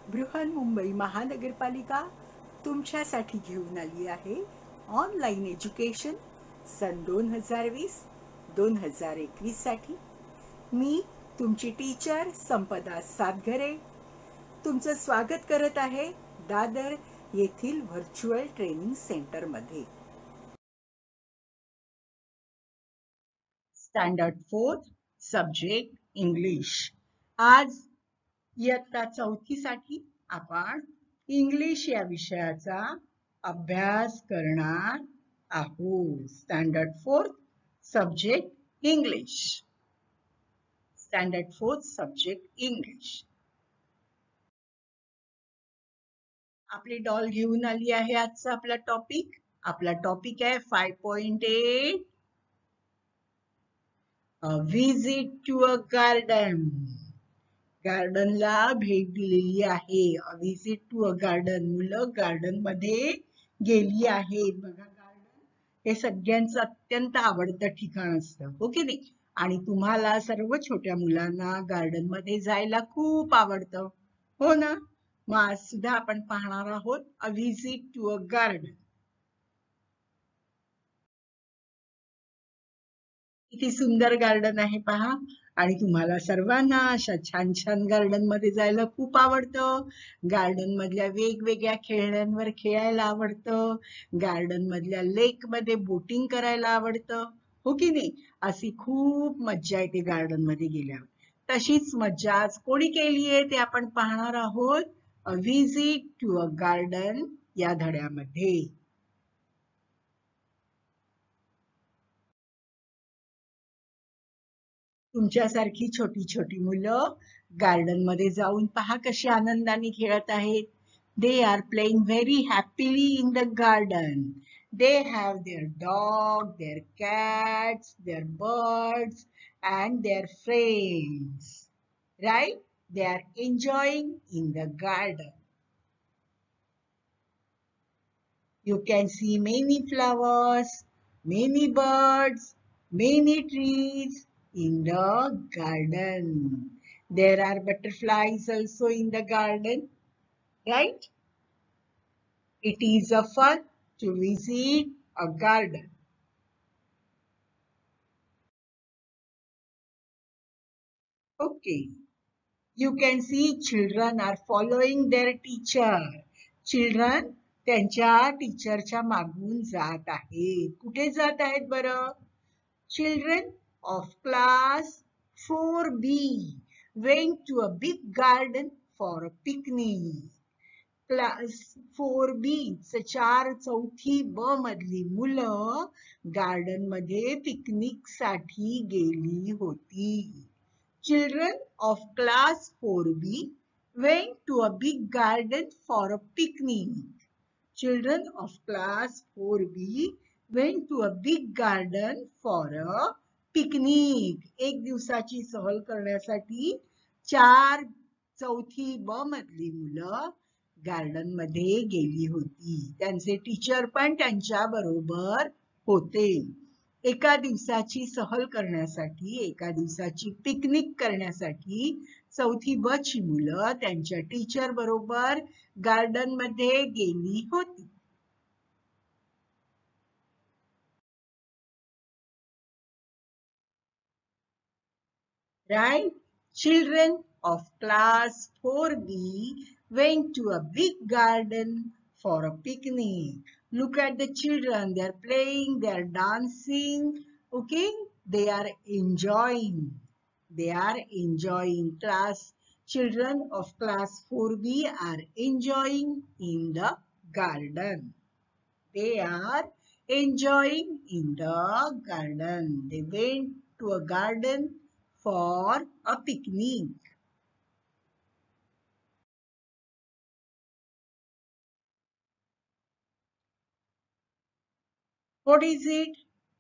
बृहन्मुंबई महानगरपालिका तुमच्यासाठी घेऊन आली आहे ऑनलाईन एज्युकेशन सन 2020-2021 साठी. मी तुमची टीचर संपदा सातघरे तुमचं स्वागत करत आहे दादर येथील व्हर्च्युअल ट्रेनिंग सेंटरमध्ये. Standard 4 subject English. आज इयत्ता 4थी साठी आपण इंग्लिश या विषयाचा अभ्यास करणार आहोत. Standard 4 subject English. Standard 4 subject English. आपली डॉल घेऊन आली आहे. आजचा आपला टॉपिक आहे 5.8 विजिट टू अ गार्डन. गार्डनला भेट दिलेली आहे. Visit to a garden. मुलं गार्डन मध्ये गेली आहेत. बघा, गार्डन हे सगळ्यांचं अत्यंत आवडतं ठिकाण असतं, हो की नाही? आणि तुम्हाला सर्व छोट्या मुलांना गार्डन मध्ये जायला खूप आवडतं, हो ना? मग आज सुद्धा आपण पाहणार आहोत a visit to a garden. किती सुंदर गार्डन आहे पहा. आणि तुम्हाला सर्वांना अशा छान छान गार्डन मध्ये जायला खूप आवडतं. गार्डन मधल्या वेगवेगळ्या खेळण्यांवर खेळायला आवडतं. गार्डन मधल्या लेक मध्ये बोटिंग करायला आवडतं, हो की नाही? अशी खूप मज्जा येते गार्डन मध्ये गेल्यावर. तशीच मज्जा आज कोणी केली आहे ते आपण पाहणार आहोत a visit to a garden या धड्यामध्ये. तुमच्यासारखी छोटी छोटी मुलं गार्डन मध्ये जाऊन पहा कशी आनंदाने खेळत आहेत. They are playing very happily in the garden. They have their dog, their cats, their birds and their friends. Right? They are enjoying in the garden. You can see many flowers, many birds, many trees in the garden. There are butterflies also in the garden, right? It is a fun to visit a garden. Okay. You can see children are following their teacher. Children त्यांच्या टीचरच्या मागून जात आहेत. कुठे जात आहेत बरं? Children of class 4B went to a big garden for a picnic. Class 4B 4 ब मधली मुलं गार्डन मध्ये पिकनिक साठी गेली होती. Children of class 4B went to a big garden for a picnic. Children of class 4B went to a big garden for a picnic. एक दिवसाची सहल करण्यासाठी 4 ब मधली मुलं गार्डन मध्ये गेली होती. त्यांचे टीचर पण त्यांच्या बरोबर होते. एका दिवसाची सहल करण्यासाठी, एका दिवसाची पिकनिक करण्यासाठी 4 ब ची मुलं त्यांच्या टीचर बरोबर गार्डन मध्ये गेली होती. Right? Children of class 4B went to a big garden for a picnic. Look at the children. They are playing, they are dancing. Okay? They are enjoying. They are enjoying. Children of class 4B are enjoying in the garden. They are enjoying in the garden. They went to a garden for a picnic. What is it?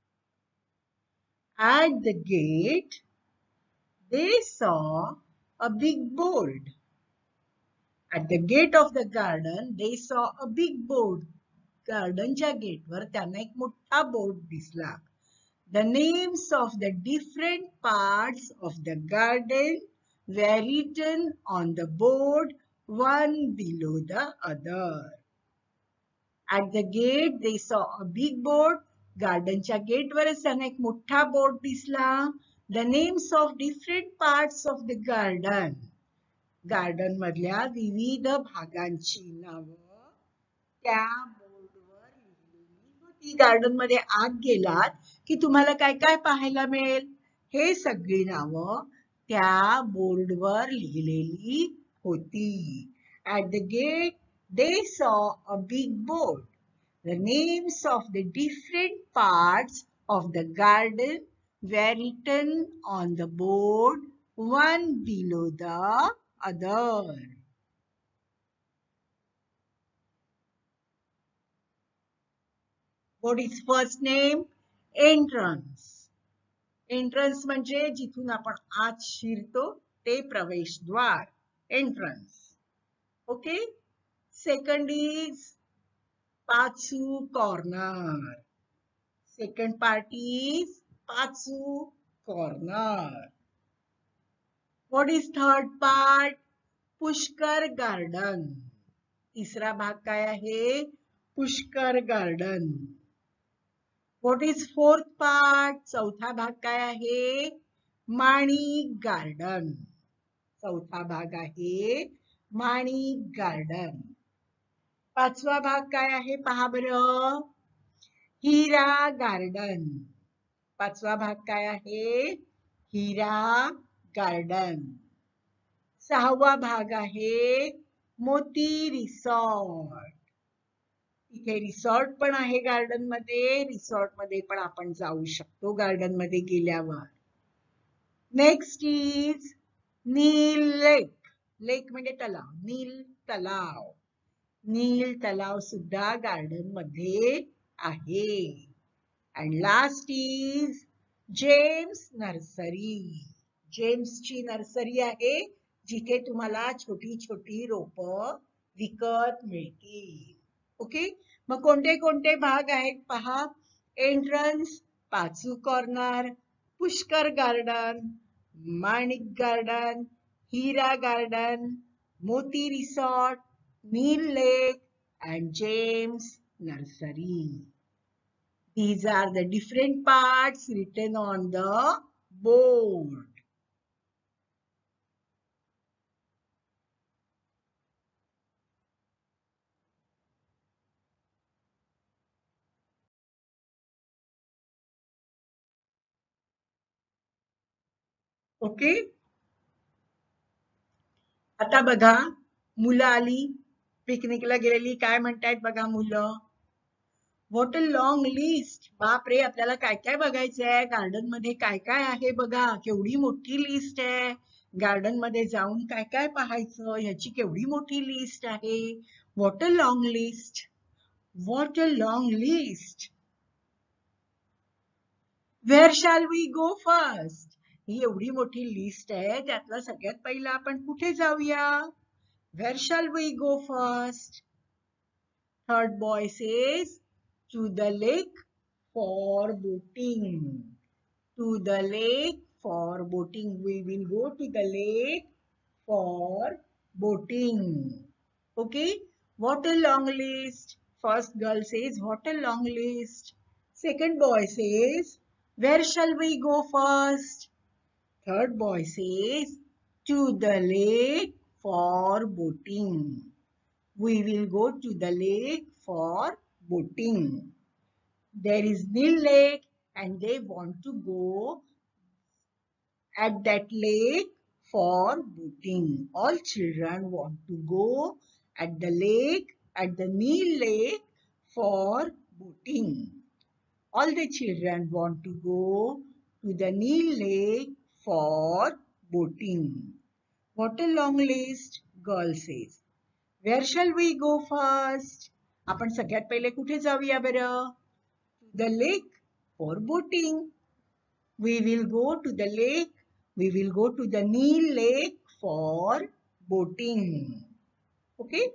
At the gate, they saw a big board. At the gate of the garden, they saw a big board. गार्डनच्या गेटवर त्यांना एक मोठा board दिसला. The names of the different parts of the garden were written on the board one below the other. At the gate, they saw a big board. गार्डनच्या गेटवरच त्यांना एक मोठा बोर्ड दिसला. The names of different parts of the garden. Garden मधल्या विविध भागांची नावं त्या बोर्डवर लिहिलेली होती. गार्डन मध्ये आत गेलात की तुम्हाला काय काय पाहायला मिळेल? हे सगळी नावं त्या बोर्डवर लिहिलेली होती. At the gate, they saw a big board. The names of the different parts of the garden were written on the board, one below the other. What is first name? Entrance. Entrance म्हणजे जिथून आपण आत शिरतो ते प्रवेशद्वार. Entrance. Okay? Second is Pachu corner. Second part is Pachu corner. What is third part? Pushkar garden. तिसरा भाग काय आहे? Pushkar garden. What is fourth part? चौथा भाग काय आहे? माणिक गार्डन. चौथा भाग आहे माणिक गार्डन. पाचवा भाग काय आहे पहा बरं? हिरा गार्डन. पाचवा भाग काय आहे? हिरा गार्डन. सहावा भाग आहे मोती रिसॉर्ट. इथे रिसॉर्ट पण आहे गार्डन मध्ये. रिसॉर्ट मध्ये पण आपण जाऊ शकतो गार्डन मध्ये गेल्यावर. नेक्स्ट इज नील लेक. लेक म्हणजे तलाव. नील तलाव. नील तलाव सुद्धा गार्डन मध्ये आहे. And last is James nursery. जेम्सची नर्सरी आहे जिथे तुम्हाला छोटी छोटी रोपं विकत मिळतील. ओके, मग कोणते कोणते भाग आहेत पहा? Entrance, Pachu corner, Pushkar garden, Manik garden, Hira garden, Moti resort, Neel lake and James nursery. These are the different parts written on the board. Okay, आता बघा मुलं आली पिकनिकला गेलेली. काय म्हणतायत बघा मुलं? What a long list. बापरे, आपल्याला काय काय बघायचंय. गार्डन मध्ये काय काय आहे बघा. केवढी मोठी लिस्ट आहे. गार्डन मध्ये जाऊन काय काय पाहायचं ह्याची केवढी मोठी लिस्ट आहे. What a long list. What a long list. Where shall we go first? ही एवढी मोठी लिस्ट आहे त्यातलं सगळ्यात पहिलं आपण कुठे जाऊया? Where shall we go first? Third boy says, to the lake for boating. To the lake for boating. We will go to the lake for boating. Okay, what a long list. First girl says, what a long list. Second boy says, where shall we go first? Third boy says, to the lake for boating. We will go to the lake for boating. There is Nil Lake and they want to go at that lake for boating. All children want to go at the lake, at the Nil Lake for boating. All the children want to go to the Nil Lake for boating. What a long list, girl says. Where shall we go first? आपण सगळ्यात पहिले कुठे जाऊया बरं? To the lake for boating. We will go to the lake. We will go to the Nil Lake for boating. Okay?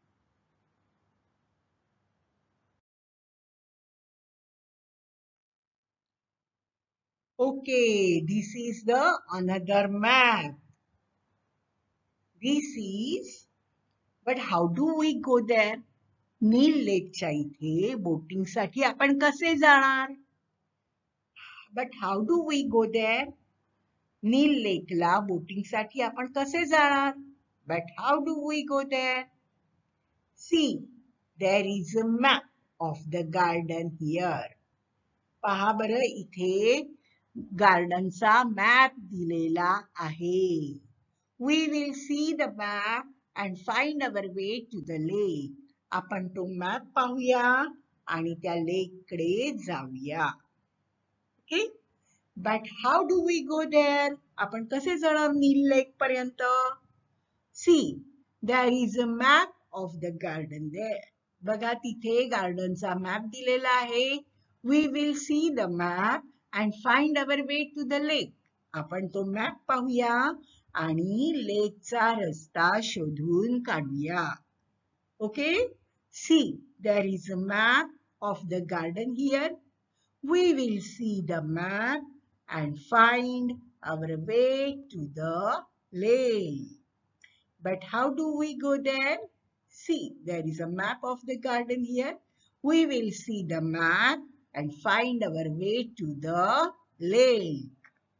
Okay, this is the another map. This is But how do we go there? नील लेकच्या इथे बोटिंगसाठी आपण कसे जाणार? But how do we go there? नील लेकला बोटिंगसाठी आपण कसे जाणार? But how do we go there? See, there is a map of the garden here. पहा बरं, इथे गार्डनचा मॅप दिलेला आहे. We will see the map and find our way to the lake. आपण तो मॅप पाहूया आणि त्या लेककडे जाऊया. Okay? But how do we go there? आपण कसे जाणार नील लेक पर्यंत? See, there is a map of the garden there. बघा तिथे गार्डनचा मॅप दिलेला आहे. We will see the map and find our way to the lake. आपण तो मॅप पाहूया आणि लेकचा रस्ता शोधून काढूया. Okay? See, there is a map of the garden here. We will see the map and find our way to the lake. But how do we go there? See, there is a map of the garden here. We will see the map and find our way to the lake.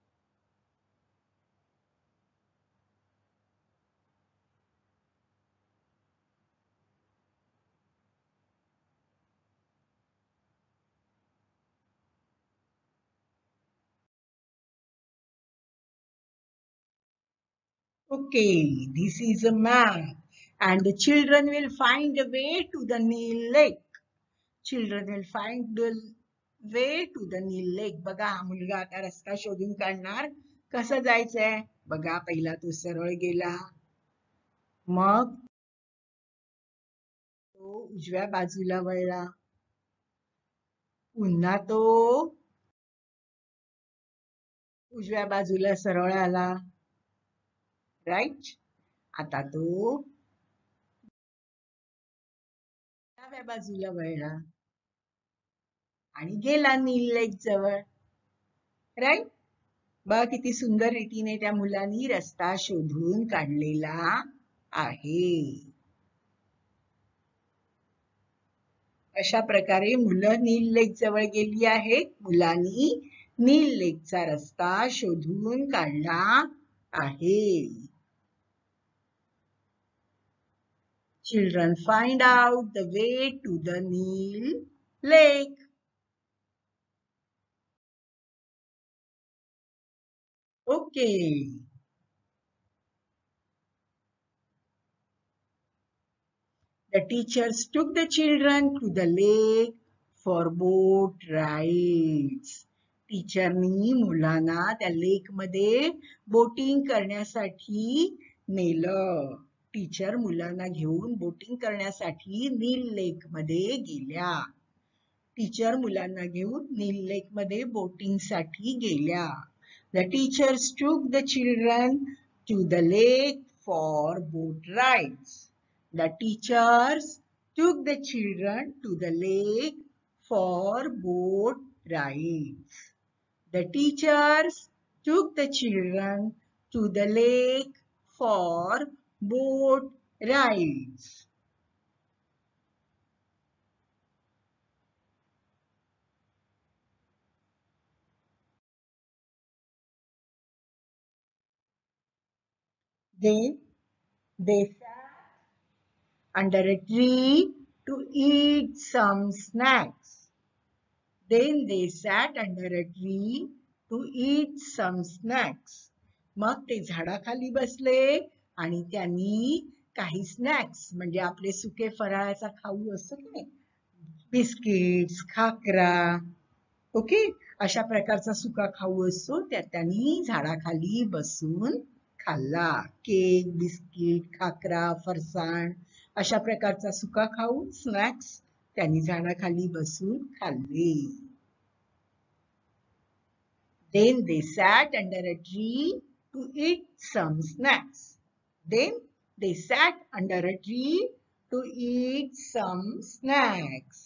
Okay, this is a map and the children will find a way to the Nile Lake. Children will find the way to the Nile Lake. बघा हा मुलगा आता रस्ता शोधून काढणार. कसं जायचंय? बघा पहिला तो सरळ गेला. मग तो उजव्या बाजूला वळला. पुन्हा तो उजव्या बाजूला सरळ आला. राईट? आता तो डाव्या बाजूला वळला आणि गेला नील लेक जवळ. राईट? बघा किती सुंदर रीतीने त्या मुलांनी रस्ता शोधून काढलेला आहे. अशा प्रकारे मुलं नील लेक जवळ गेली आहेत. मुलांनी नील लेकचा रस्ता शोधून काढला आहे. Children find out the way to the Nile Lake. Okay. The teachers took the children to the lake for boat rides. टीचरनी मुलांना त्या लेक मध्ये बोटिंग करण्यासाठी नेलं. टीचर मुलांना घेऊन बोटिंग करण्यासाठी नील लेक मध्ये गेल्या. टीचर मुलांना घेऊन नील लेक मध्ये बोटिंग साठी गेल्या. The teachers took the children to the lake for boat rides. The teachers took the children to the lake for boat rides. The teachers took the children to the lake for boat rides. Then they sat under a tree to eat some snacks. Then they sat under a tree to eat some snacks. मग ते झाडाखाली बसले आणि त्यांनी काही snacks म्हणजे आपले सुके फराळाचा खाऊ असतो की नाही, बिस्किट्स, खाकरा, ओके, अशा प्रकारचा सुका खाऊ असतो त्या त्यांनी झाडाखाली बसून खाल्ला. केक, बिस्किट, खाकरा, फरसाण अशा प्रकारचा सुका खाऊ स्नॅक्स त्यांनी झाडाखाली बसून खाल्ले. Then they sat under a tree to eat some snacks. Then they sat under a tree to eat some snacks.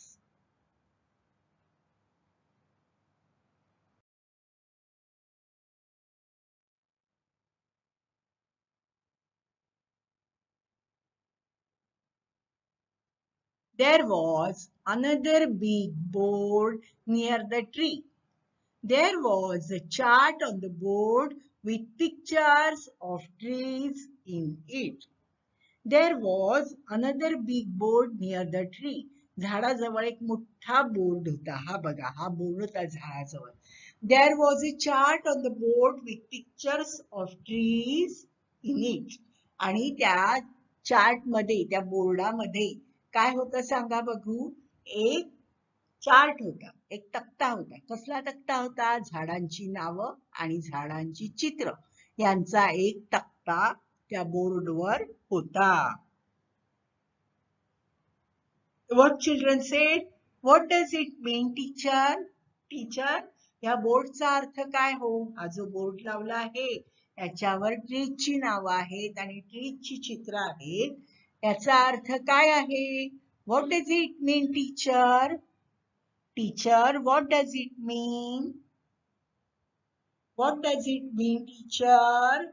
There was another big board near the tree. There was a chart on the board with pictures of trees in it. There was another big board near the tree. झाडाजवळ एक मोठा board होता. हा बघा, हा board होता झाडाजवळ. There was a chart on the board with pictures of trees in it. आणि त्या chart मध्ये, त्या बोर्डामध्ये काय होतं सांगा बघू? एक चार्ट होता, एक तक्ता होता. कसला तक्ता होता? झाडांची नावं आणि झाडांची चित्र यांचा एक तक्ता त्या बोर्डवर होता. What children said? What does it mean, teacher? Teacher, या बोर्डचा अर्थ काय हो? हा जो बोर्ड लावला आहे याच्यावर ट्रीजची नावं आहेत आणि ट्रीजची चित्र आहेत. याचा अर्थ काय आहे? What does it mean, teacher? Teacher, what does it mean? What does it mean, teacher?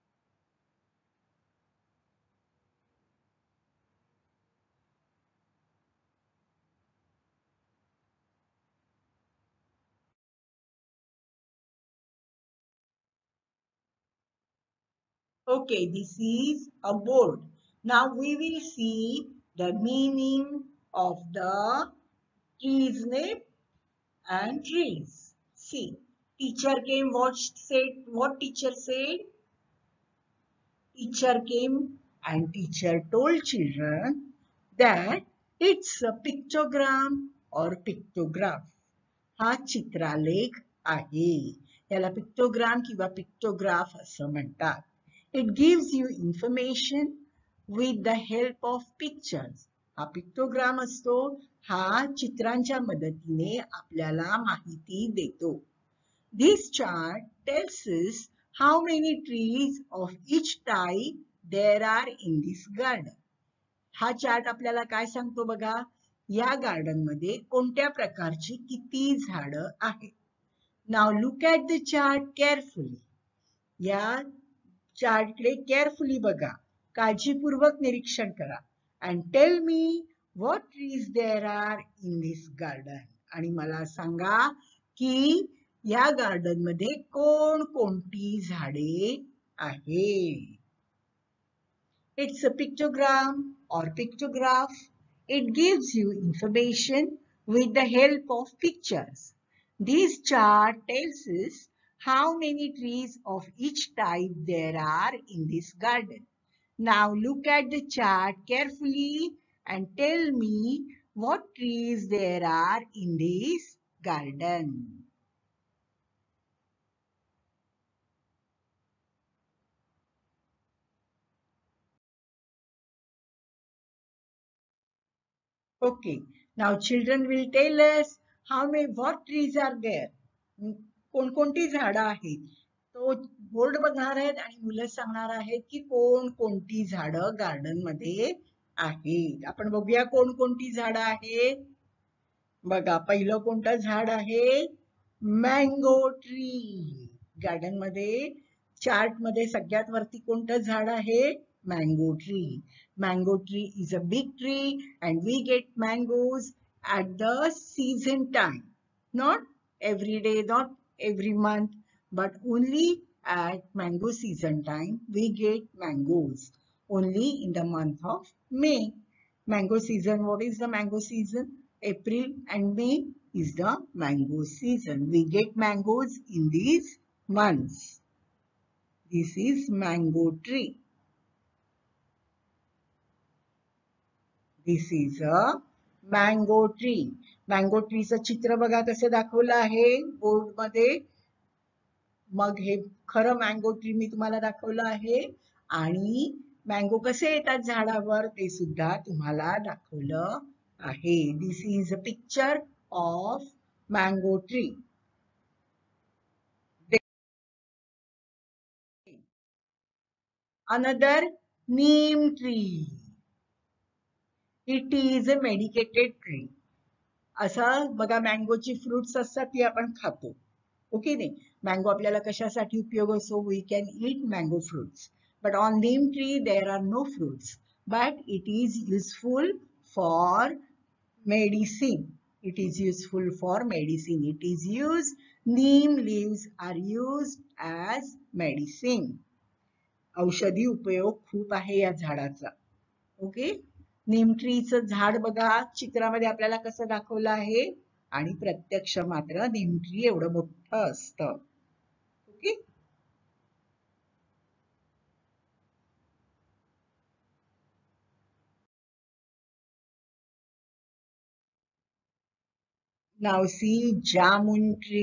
Okay, this is a board. Now we will see the meaning of the trees name and trees. See, teacher came, what teacher said? Teacher came and teacher told children that it's a pictogram or pictograph. हा चित्रालेख आहे. याला pictogram किंवा pictograph असं म्हणतात. It gives you information with the help of pictures. हा pictogram असतो, हा चित्रांच्या मदतीने आपल्याला माहिती देतो. This chart tells us how many trees of each type there are in this garden. हा चार्ट आपल्याला काय सांगतो बघा? या गार्डन मध्ये कोणत्या प्रकारची किती झाडं आहेत. Now look at the chart carefully. या चार्टकडे केअरफुली बघा, काळजीपूर्वक निरीक्षण करा. And tell me what trees there are in this garden. आणि मला सांगा की या गार्डन मध्ये कोणकोणती झाडे आहेत. It's a pictogram or pictograph. It gives you information with the help of pictures. This chart tells us how many trees of each type there are in this garden. Now look at the chart carefully and tell me what trees there are in this garden. Okay, now children will tell us what trees are there. कोणकोणती झाडं आहेत. तो board बघणार आहेत आणि मुलं सांगणार आहेत की कोणकोणती झाडं गार्डन मध्ये आहेत. आपण बघूया कोणकोणती झाडं आहेत. बघा, पहिलं कोणतं झाड आहे? Mango tree. गार्डन मध्ये चार्ट मध्ये सगळ्यात वरती कोणतं झाड आहे? Mango tree. Mango tree is a big tree and we get mangoes at the season time. Not every day, not every month, but only at mango season time we get mangoes. Only in the month of May. Mango season, what is the mango season? April and May is the mango season. We get mangoes in these months. This is mango tree. This is a mango tree. Mango tree चं चित्र बघा कसं दाखवलं आहे board मध्ये. मग हे खरं मँगो ट्री मी तुम्हाला दाखवलं आहे आणि मँगो कसे येतात झाडावर ते सुद्धा तुम्हाला दाखवलं आहे. This is a picture of mango tree. Another neem tree. It is a medicated tree. असं बघा, मँगोची फ्रुट्स असतात ती आपण खातो. ओके नाही, मँगो आपल्याला कशासाठी उपयोग असतो? We can eat mango fruits. But on neem tree there are no fruits, but it is useful for medicine. It is useful for medicine. It is used. Neem leaves are used as medicine. औषधी उपयोग खूप आहे या झाडाचा. Okay. नीम ट्रीचं झाड बघा चित्रामध्ये आपल्याला कसं दाखवलं आहे आणि प्रत्यक्ष मात्र नीम ट्री एवढं मोठं असतं. Okay. Now see jamun tree.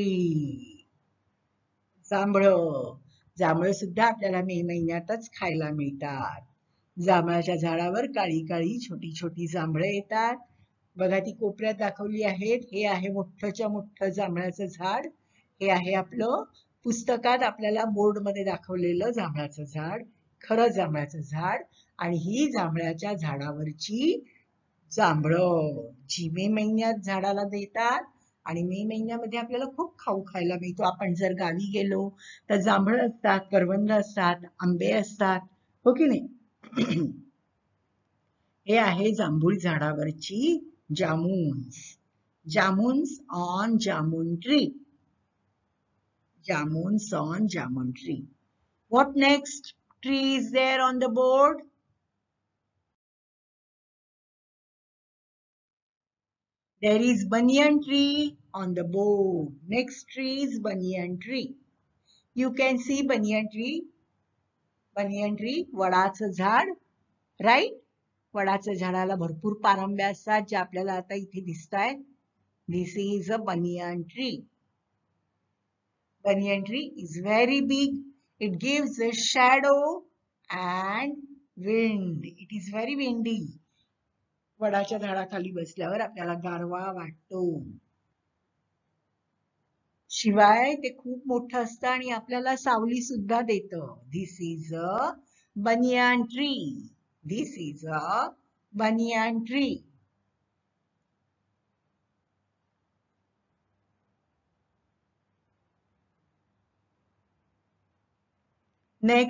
जांभळं सुद्धा आपल्याला मे महिन्यातच खायला मिळतात. जांभळाच्या झाडावर काळी काळी छोटी छोटी जांभळं येतात. बघा ती कोपऱ्यात दाखवली आहेत. हे आहे मोठ्ठच्या मोठं जांभळाचं झाड. हे आहे आपलं पुस्तकात आपल्याला बोर्डमध्ये दाखवलेलं जांभळाचं झाड, खरं जांभळाचं झाड. आणि ही जांभळाच्या झाडावरची जांभळं जी मे महिन्यात झाडाला देतात. आणि मे महिन्यामध्ये आपल्याला खूप खाऊ खायला मिळतो. आपण जर गावी गेलो तर जांभळं असतात, करवंद असतात, आंबे असतात, हो की नाही. हे आहे जांभूळ झाडावरची jamuns. Jamuns on jamun tree. Jamuns on jamun tree. What next tree is there on the board? There is banyan tree on the board. Next tree is banyan tree. You can see banyan tree. Banyan tree, वडाचं झाड, right? वडाच्या झाडाला भरपूर पारंब्या असतात जे आपल्याला आता इथे दिसतायत. This is a banyan tree. Banyan tree is very big. It gives a shadow and wind. It is very windy. वडाच्या झाडाखाली बसल्यावर आपल्याला गारवा वाटतो. शिवाय ते खूप मोठं असतं आणि आपल्याला सावली सुद्धा देतं. This is a banyan tree. This is a banyan tree. Next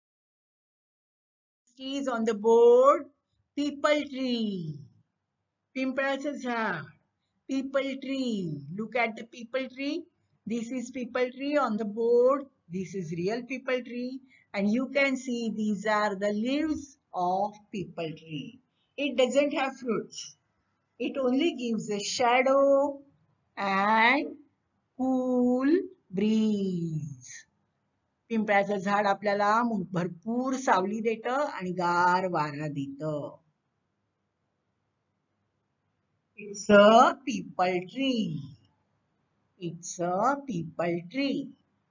is on the board people tree. पिंपळाचं झाड. People tree. Look at the people tree. This is people tree on the board. This is real people tree. And you can see these are the leaves of people tree. It doesn't have fruits. It only gives a shadow and cool breeze. पिंपळाचं झाड आपल्याला भरपूर सावली देतं आणि गार वारा देतं. It's a people tree. It's a people tree.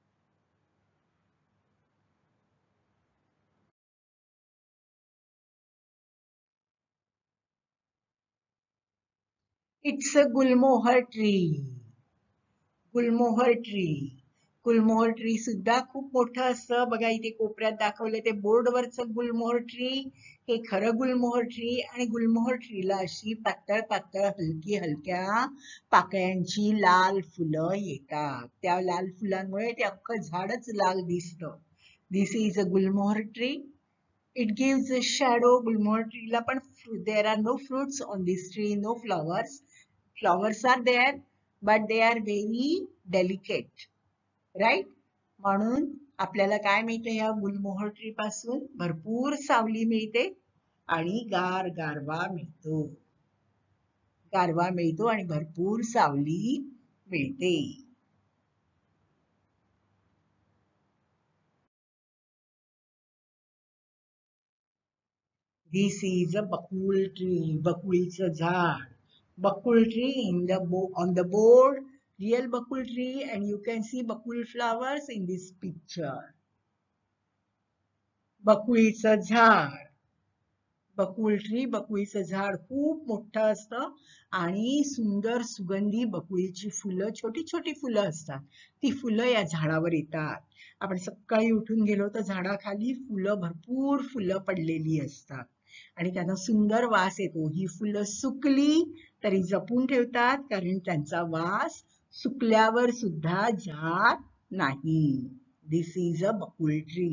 It's a gulmohar tree. Gulmohar tree. Gulmohar tree सुद्धा खूप मोठं असतं. बघा इथे कोपऱ्यात दाखवलं ते बोर्डवरचं गुलमोहर ट्री. हे खरं गुलमोहर ट्री. आणि गुलमोहर ट्रीला अशी पातळ पातळ हलक्या पाकळ्यांची लाल फुलं येतात. त्या लाल फुलांमुळे ते अख्खं झाडच लाल दिसतं. दिस is a gulmohar tree. It gives a shadow. Gulmohar ट्रीला पण there are no fruits on this tree, no flowers. Flowers are there but they are very delicate, right? म्हणून आपल्याला काय मिळते या गुलमोहर ट्री पासून भरपूर सावली मिळते आणि गारवा मिळतो. गारवा मिळतो आणि भरपूर सावली मिळते. This is a bakul tree. बकुळीचं झाड. Bakul tree on the board. Real bakul tree, and you can see bakul flowers in this picture. बकुळीचं झाड. बकुळ ट्री, बकुळीचं झाड खूप मोठं असतं आणि सुंदर सुगंधी बकुळीची फुलं, छोटी छोटी फुलं असतात. ती फुलं या झाडावर येतात. आपण सकाळी उठून गेलो तर झाडाखाली फुलं, भरपूर फुलं पडलेली असतात आणि त्यांना सुंदर वास येतो. ही फुलं सुकली तरी जपून ठेवतात कारण त्यांचा वास सुकल्यावर सुद्धा जात नाही. This is a bakul tree.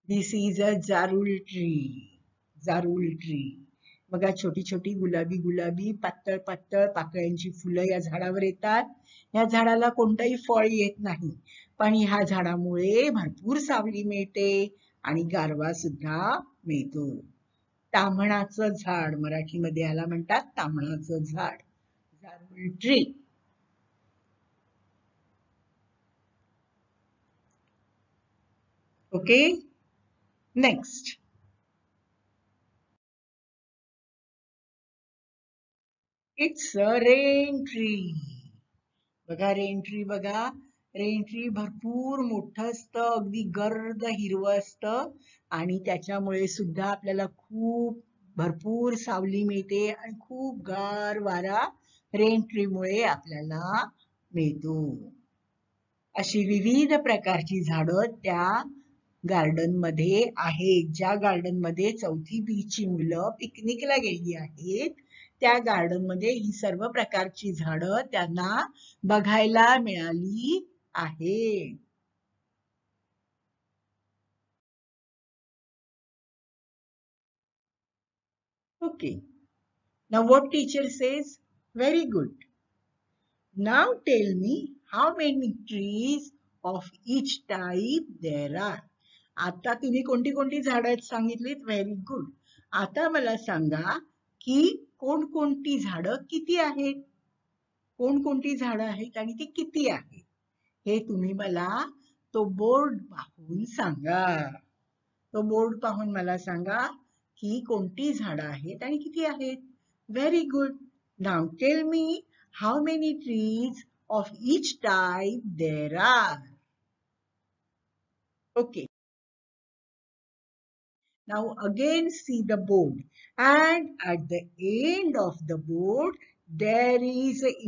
This is a jarul tree. Jarul tree. बघा छोटी छोटी गुलाबी गुलाबी पातळ पातळ पाकळ्यांची फुलं या झाडावर येतात. या झाडाला कोणतंही फळ येत नाही, पण ह्या झाडामुळे भरपूर सावली मिळते आणि गारवा सुद्धा मिळतो. ताम्हणाचं झाड, मराठीमध्ये याला म्हणतात ताम्हणाचं झाड, jarul tree. Okay, next. It's a rain tree. बघा रेन ट्री बघा. रेन ट्री भरपूर मोठं असतं, अगदी गर्द हिरवं असतं आणि त्याच्यामुळे सुद्धा आपल्याला खूप भरपूर सावली मिळते आणि खूप गार वारा रेन ट्री मुळे आपल्याला मिळतो. अशी विविध प्रकारची झाडं त्या गार्डन मध्ये आहेत. ज्या गार्डन मध्ये 4थी बी ची मुलं पिकनिकला गेली आहेत, त्या गार्डन मध्ये ही सर्व प्रकारची झाडं त्यांना बघायला मिळाली आहेत. Okay. Now what teacher says? Very good. Now tell me how many trees of each type there are. आता तुम्ही कोणती कोणती झाडं आहेत सांगितलीत. Very good. आता मला सांगा की कोणकोणती झाडं किती आहेत. कोणकोणती झाडं आहेत आणि ती किती आहेत हे तुम्ही मला तो बोर्ड पाहून सांगा. तो बोर्ड पाहून मला सांगा की कोणती झाडं आहेत आणि किती आहेत. Very good. Now tell me how many trees of each type there are. Okay. Now again see the board, and at the end of the board there is an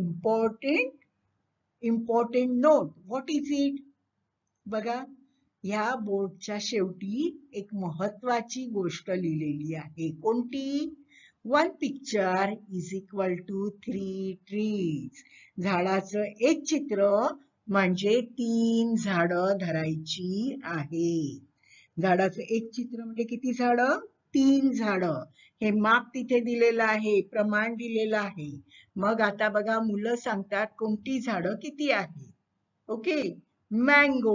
important note. What is it? बघा, ह्या बोर्डच्या शेवटी एक महत्वाची गोष्ट लिहिलेली आहे. कोणती? 1 picture is equal to 3 trees. झाडाचं एक चित्र म्हणजे 3 झाडं धरायची आहे. झाडाचं एक चित्र म्हणजे किती झाडं? 3 झाडं. हे माप तिथे दिलेलं आहे, प्रमाण दिलेलं आहे. मग आता बघा मुलं सांगतात कोणती झाडं किती आहेत. Okay. Mango.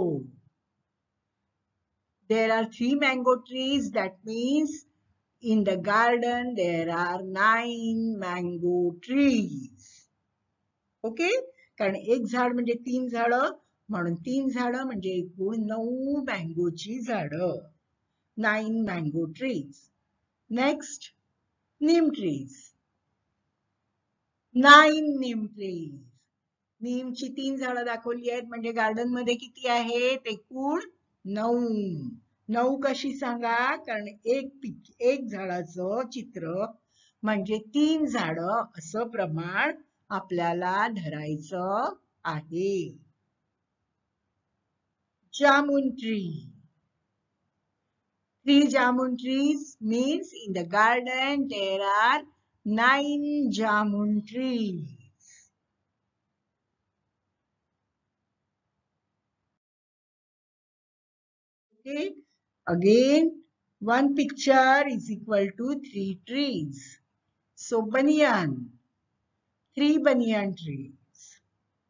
There are 3 mango trees. That means in the garden there are 9 mango trees. Okay. कारण एक झाड म्हणजे 3 झाडं, म्हणून 3 झाडं म्हणजे एकूण 9 मँगोची झाडं. 9 mango trees. Next, neem trees. 9 neem trees. नीमची 3 झाडं दाखवली आहेत म्हणजे गार्डन मध्ये किती आहेत? एकूण 9. 9 कशी सांगा? कारण एक झाडाचं चित्र म्हणजे 3 झाडं असं प्रमाण आपल्याला धरायचं आहे. Jamun tree. 3 jamun trees means in the garden there are 9 jamun trees. Okay. Again, 1 picture is equal to 3 trees. So banyan, 3 banyan trees.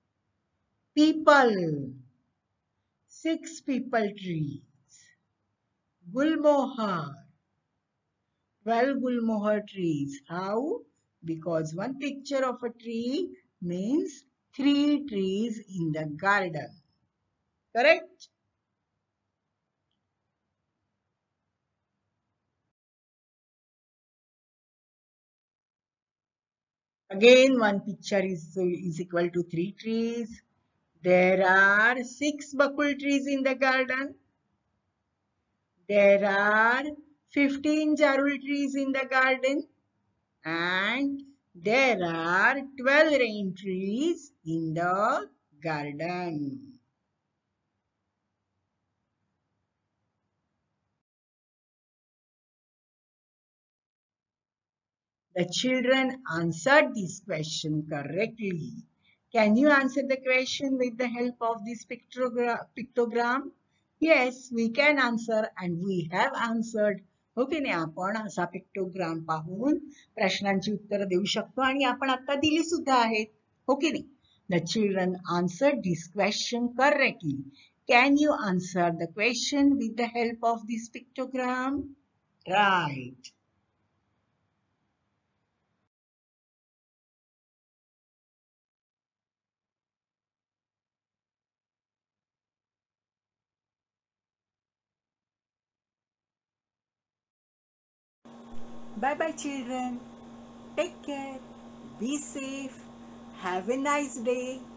People, 6 people trees. Gulmohar, 12 gulmohar trees. How? Because 1 picture of a tree means 3 trees in the garden. Correct? Again, 1 picture is equal to 3 trees. There are 6 bakul trees in the garden. There are 15 jarul trees in the garden. And there are 12 rain trees in the garden. The children answered this question correctly. Can you answer the question with the help of this pictogram? Yes, we can answer and we have answered. हो की नाही, आपण असा pictogram पाहून प्रश्नांची उत्तरं देऊ शकतो आणि आपण आता दिली सुद्धा आहेत. हो की नाही? The children answered this question correctly. Can you answer the question with the help of this pictogram? Right. Bye bye, children. Take care. Be safe. Have a nice day.